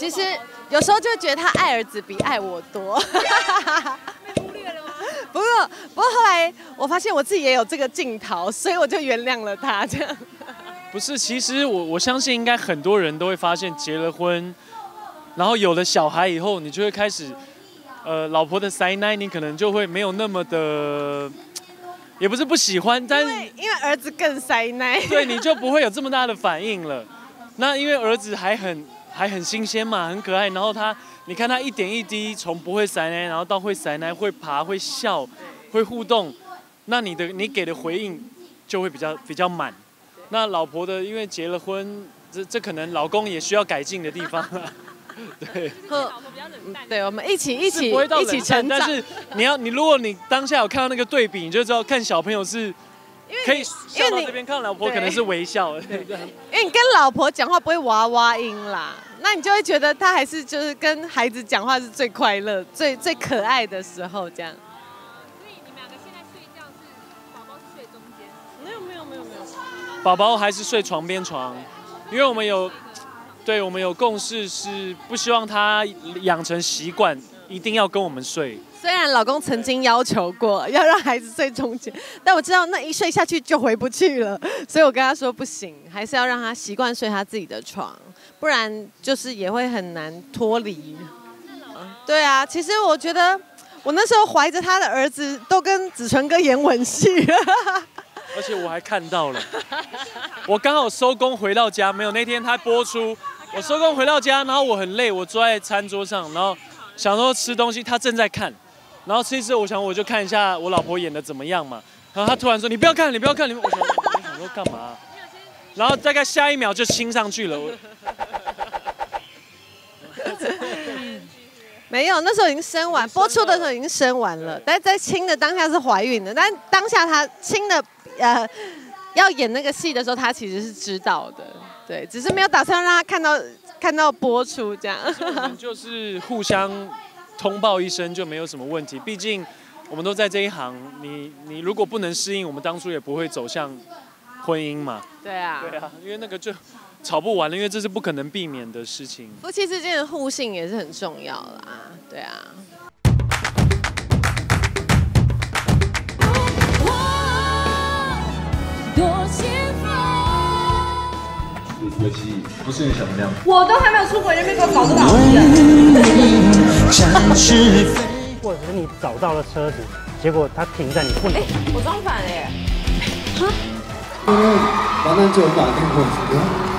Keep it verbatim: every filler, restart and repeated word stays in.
其实有时候就会觉得他爱儿子比爱我多。 被忽略了吗？ 不过不过后来我发现我自己也有这个镜头，所以我就原谅了他这样。 不是，其实我我相信应该很多人都会发现，结了婚，然后有了小孩以后，你就会开始，呃，老婆的塞奶，你可能就会没有那么的，也不是不喜欢，但因为因为儿子更塞奶， 对，你就不会有这么大的反应了。那因为儿子还很还很新鲜嘛，很可爱，然后他，你看他一点一滴从不会塞奶，然后到会塞奶，会爬，会笑，会互动，那你的你给的回应就会比较比较满。那老婆的，因为结了婚，这这可能老公也需要改进的地方啊。对， 老婆比较冷淡。 对，我们一起一起一起成长。 但是你要你如果你当下有看到那个对比，你就知道看小朋友是可以笑到这边，看老婆可能是微笑。 对，因为你跟老婆讲话不会娃娃音啦，那你就会觉得他还是就是跟孩子讲话是最快乐、最最可爱的时候这样。 所以你们两个现在睡觉是宝宝是睡中间？ 没有没有没有没有。 宝宝还是睡床边床，因为我们有，对我们有共识，是不希望他养成习惯，一定要跟我们睡。 虽然老公曾经要求过要让孩子睡中间，但我知道那一睡下去就回不去了，所以我跟他说不行，还是要让他习惯睡他自己的床，不然就是也会很难脱离。对啊，其实我觉得我那时候怀着他的儿子都跟子纯哥演吻戏了。 而且我还看到了，我刚好收工回到家，没有那天他播出，我收工回到家，然后我很累，我坐在餐桌上，然后想说吃东西，他正在看，然后吃一吃，我想我就看一下我老婆演的怎么样嘛，然后他突然说你不要看，你不要看，你我想我想说干嘛？然后大概下一秒就亲上去了。我没有，那时候已经生完，播出的时候已经生完了，但是在亲的当下是怀孕的，但当下他亲的呃要演那个戏的时候，他其实是知道的，对，只是没有打算让他看到看到播出这样。 我们就是互相通报一声就没有什么问题，毕竟我们都在这一行，你你如果不能适应，我们当初也不会走向婚姻嘛。 对啊， 对啊，因为那个就吵不完了，因为这是不可能避免的事情。 夫妻之间的互信也是很重要啦，对啊。 回去不是你想的那样。 我都还没有出国，就被给我搞这个好事。 或者是你找到了车子，结果它停在你不能。 哎，我装反了耶！ 哈？完蛋就有法跟我